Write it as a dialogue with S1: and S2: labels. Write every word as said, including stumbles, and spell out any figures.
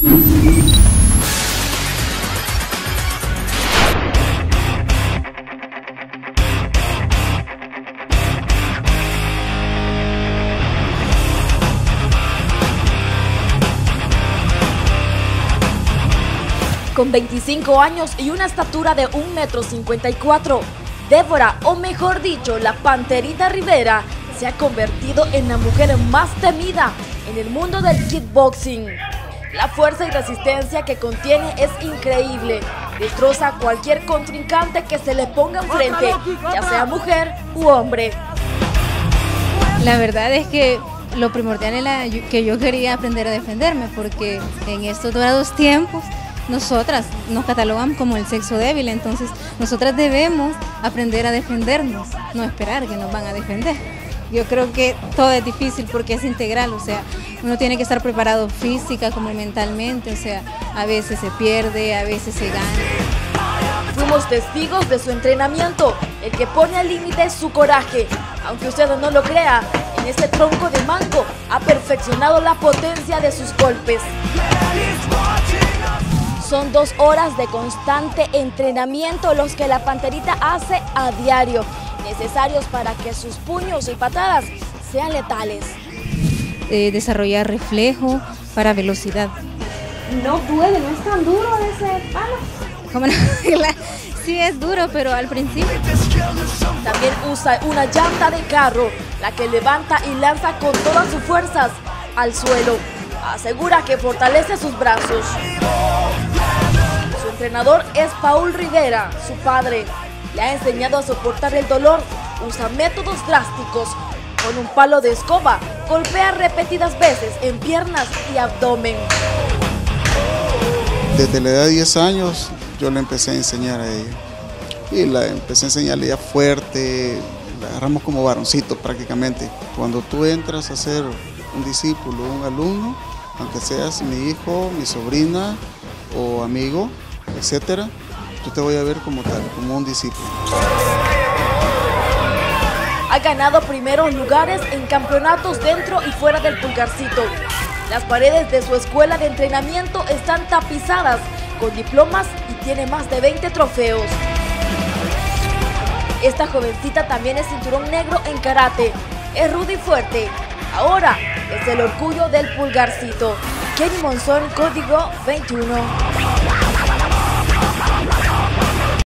S1: Con veinticinco años y una estatura de un metro cincuenta y cuatro, Débora, o mejor dicho, la Panterita Rivera, se ha convertido en la mujer más temida en el mundo del kickboxing. La fuerza y resistencia que contiene es increíble. Destroza a cualquier contrincante que se le ponga enfrente, ya sea mujer u hombre.
S2: La verdad es que lo primordial era que yo quería aprender a defenderme, porque en estos dorados tiempos nosotras nos catalogan como el sexo débil, entonces nosotras debemos aprender a defendernos, no esperar que nos van a defender. Yo creo que todo es difícil porque es integral, o sea, uno tiene que estar preparado física como mentalmente, o sea, a veces se pierde, a veces se gana.
S1: Fuimos testigos de su entrenamiento, el que pone al límite su coraje. Aunque usted no lo crea, en este tronco de mango ha perfeccionado la potencia de sus golpes. Son dos horas de constante entrenamiento los que la Panterita hace a diario, necesarios para que sus puños y patadas sean letales.
S2: Eh, desarrollar reflejo para velocidad.
S1: No duele, no es tan duro ese palo.
S2: ¿Cómo no? Sí es duro, pero al principio.
S1: También usa una llanta de carro, la que levanta y lanza con todas sus fuerzas al suelo. Asegura que fortalece sus brazos. Su entrenador es Paul Rivera, su padre. Le ha enseñado a soportar el dolor, usa métodos drásticos. Con un palo de escoba, golpea repetidas veces en piernas y abdomen.
S3: Desde la edad de diez años yo le empecé a enseñar a ella. Y la empecé a enseñarle ya fuerte, la agarramos como varoncito prácticamente. Cuando tú entras a ser un discípulo, un alumno, aunque seas mi hijo, mi sobrina o amigo, etcétera, yo te voy a ver como tal, como un discípulo.
S1: Ha ganado primeros lugares en campeonatos dentro y fuera del Pulgarcito. Las paredes de su escuela de entrenamiento están tapizadas con diplomas y tiene más de veinte trofeos. Esta jovencita también es cinturón negro en karate. Es ruda y fuerte. Ahora es el orgullo del Pulgarcito. Kenny Monzón, Código veintiuno.